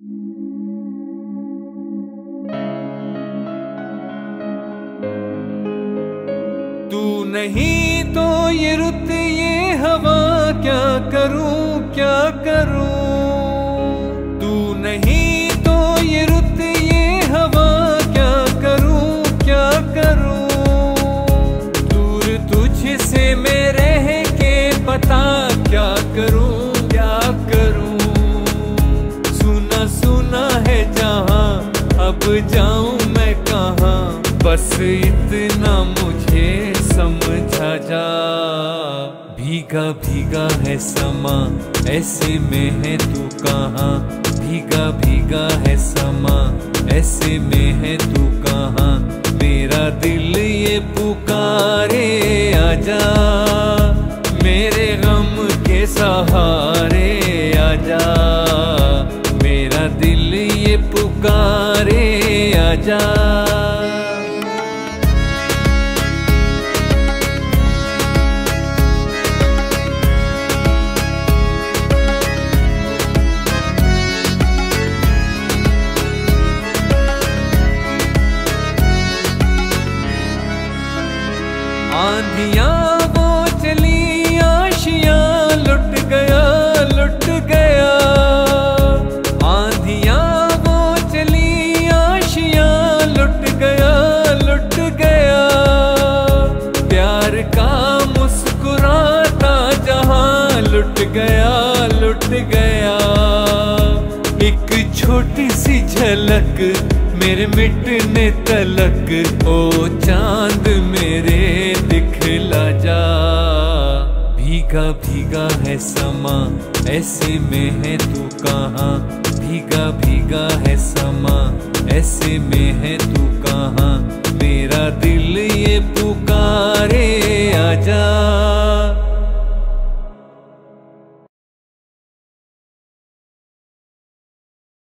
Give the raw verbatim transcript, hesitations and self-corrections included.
तू नहीं तो ये रुत ये हवा क्या करूं क्या करूं। तू नहीं तो ये रुत ये हवा क्या करूं क्या करूं। दूर तुझसे मैं रह के पता क्या करूं क्या करूं। सुना सुना है जहां अब जाऊं मैं कहां। बस इतना मुझे समझा जा। भीगा भीगा है समा ऐसे में है तू कहाँ। भीगा भीगा है समा ऐसे में है तू कहाँ। मेरा दिल ये पुकारे आजा मेरे गम के सहारे आजा। मेरा दिल ये पुकारे आजा। आंधियां वो चली आशियां लुट गया लुट गया। आंधियां वो चली आशियां लुट गया लुट गया। प्यार का मुस्कुराता जहां लुट गया लुट गया। एक छोटी सी झलक मेरे मिटने तलक ओ चांद मेरे दिखला जा। भीगा भीगा है समा ऐसे में है तू कहाँ। भीगा भीगा है समा ऐसे में है तू कहाँ। मेरा दिल ये पुकार